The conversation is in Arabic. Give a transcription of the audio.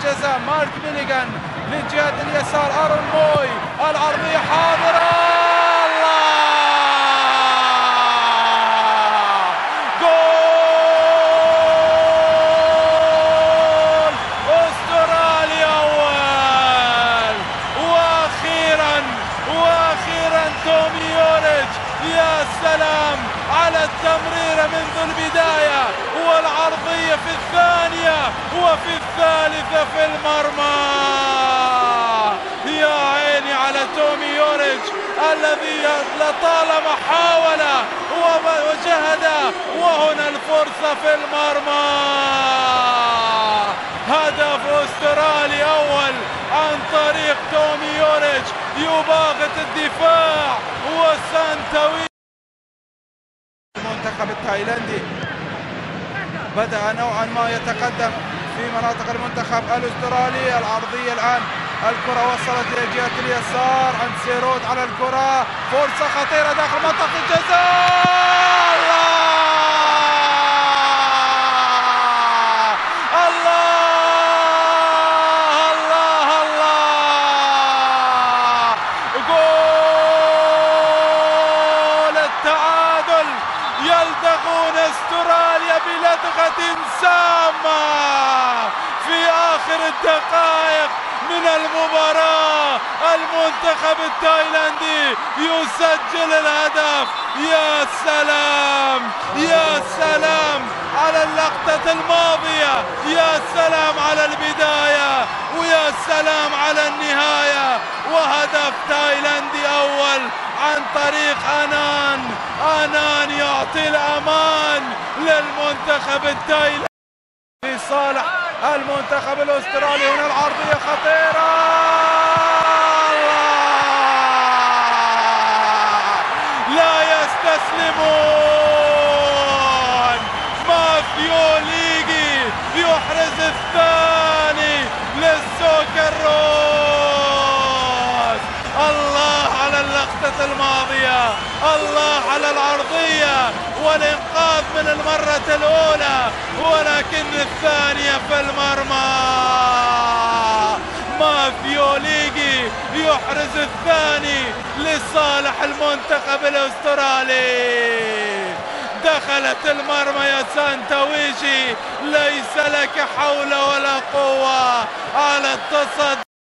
جزاء مارك ميليغان لجهة اليسار، أرون موي العرضية حاضرة، الله جول أستراليا أول. وأخيرا تومي يوريتش، يا سلام على التمريرة منذ البداية والعرضية في الثانية وفي الثالثة في المرمى. يا عيني على تومي يوريتش الذي لطالما حاول وجهد، وهنا الفرصة في المرمى. هدف أسترالي أول عن طريق تومي يوريتش، يباغت الدفاع وسانتاوي. المنتخب التايلاندي بدأ نوعا ما يتقدم في مناطق المنتخب الأسترالي. العرضية الآن، الكرة وصلت إلى جهة اليسار عند سيرود على الكرة، فرصة خطيرة داخل منطقة الجزاء، الله الله الله، جول التعادل. يلدغون استراليا بلدغة سامة في آخر الدقائق من المباراة. المنتخب التايلاندي يسجل الهدف. يا سلام يا سلام على اللقطة الماضية، يا سلام على البداية، ويا سلام على النهاية. وهدف تايلاندي أول عن طريق أنان يعطي الأمان للمنتخب التايلاندي لصالح المنتخب الأسترالي. هنا العرضية خطيرة، لا يستسلمون. ماثيو ليغي يحرز الثاني للسوكروس. الله على اللقطة الماضية، الله على العرضية والإنقاذ من المرة الأولى، ولكن الثانية في المرمى. ماثيو ليغي يحرز الثاني لصالح المنتخب الأسترالي. دخلت المرمى يا سانتاويجي، ليس لك حول ولا قوة على التصدي.